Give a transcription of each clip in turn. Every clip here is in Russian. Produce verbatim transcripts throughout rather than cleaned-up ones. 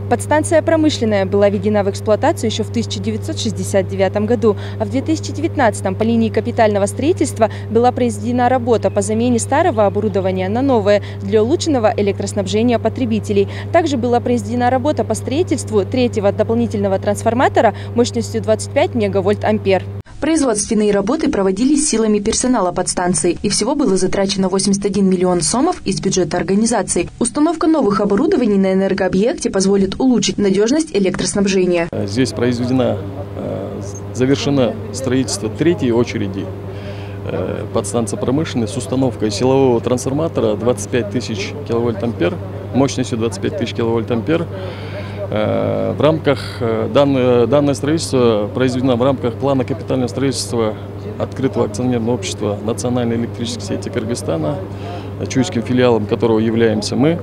Подстанция «Промышленная» была введена в эксплуатацию еще в тысяча девятьсот шестьдесят девятом году, а в две тысячи девятнадцатом по линии капитального строительства была произведена работа по замене старого оборудования на новое для улучшенного электроснабжения потребителей. Также была произведена работа по строительству третьего дополнительного трансформатора мощностью двадцать пять мегавольт-ампер. Производственные работы проводились силами персонала подстанции, и всего было затрачено восемьдесят один миллион сомов из бюджета организации. Установка новых оборудований на энергообъекте позволит улучшить надежность электроснабжения. Здесь произведена, завершено строительство третьей очереди подстанции «Промышленной» с установкой силового трансформатора двадцать пять тысяч киловольт-ампер, мощностью двадцать пять тысяч киловольт-ампер. В рамках данное, данное строительство произведено в рамках плана капитального строительства открытого акционерного общества «Национальной электрической сети Кыргызстана», чуйским филиалом которого являемся мы.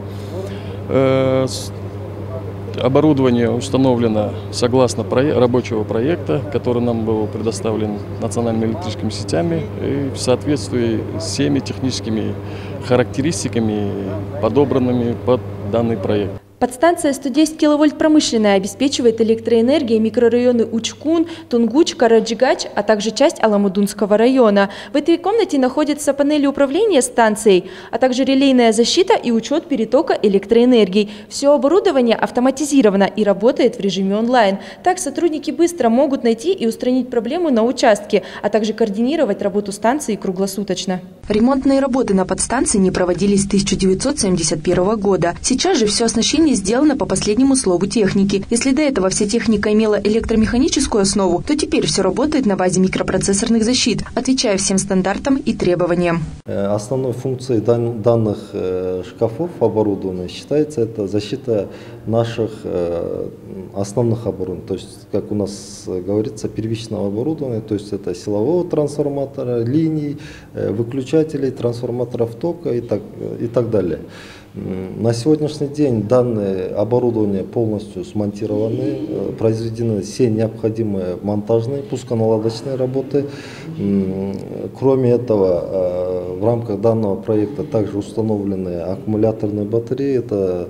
Оборудование установлено согласно проек- рабочего проекта, который нам был предоставлен национальными электрическими сетями и в соответствии с всеми техническими характеристиками, подобранными под данный проект. Подстанция сто десять киловольт «Промышленная» обеспечивает электроэнергией микрорайоны Учкун, Тунгуч, Караджигач, а также часть Аламудунского района. В этой комнате находятся панели управления станцией, а также релейная защита и учет перетока электроэнергии. Все оборудование автоматизировано и работает в режиме онлайн. Так сотрудники быстро могут найти и устранить проблему на участке, а также координировать работу станции круглосуточно. Ремонтные работы на подстанции не проводились с тысяча девятьсот семьдесят первого года. Сейчас же все оснащение сделано по последнему слову техники. Если до этого вся техника имела электромеханическую основу, то теперь все работает на базе микропроцессорных защит, отвечая всем стандартам и требованиям. Основной функцией дан данных э, шкафов оборудования считается это защита наших э, основных оборудований. То есть, как у нас говорится, первичного оборудования, то есть это силового трансформатора, линий, э, выключателей, трансформаторов тока и так, и так далее. На сегодняшний день данное оборудование полностью смонтированы, произведены все необходимые монтажные, пусконаладочные работы. Кроме этого, в рамках данного проекта также установлены аккумуляторные батареи. Это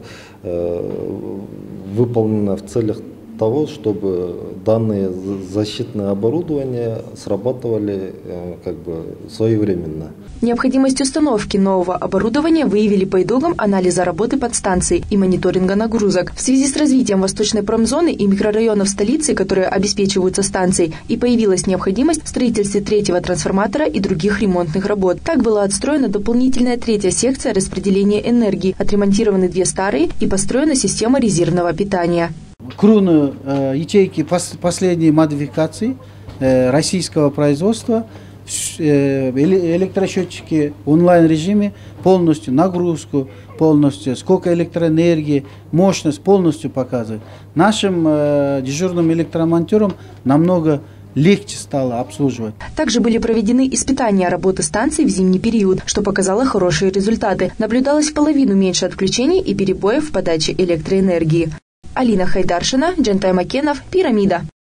выполнено в целях того, чтобы данные защитные оборудования срабатывали как бы своевременно. Необходимость установки нового оборудования выявили по итогам анализа работы подстанции и мониторинга нагрузок. В связи с развитием восточной промзоны и микрорайонов столицы, которые обеспечиваются станцией, и появилась необходимость в строительстве третьего трансформатора и других ремонтных работ. Так была отстроена дополнительная третья секция распределения энергии, отремонтированы две старые и построена система резервного питания. Круны э, ячейки пос, последней модификации э, российского производства, э, электросчетчики в онлайн-режиме, полностью нагрузку, полностью сколько электроэнергии, мощность полностью показывает. Нашим э, дежурным электромонтерам намного легче стало обслуживать. Также были проведены испытания работы станции в зимний период, что показало хорошие результаты. Наблюдалось в половину меньше отключений и перебоев в подаче электроэнергии. Алина Хайдаршина, Джентай Макенов, Пирамида.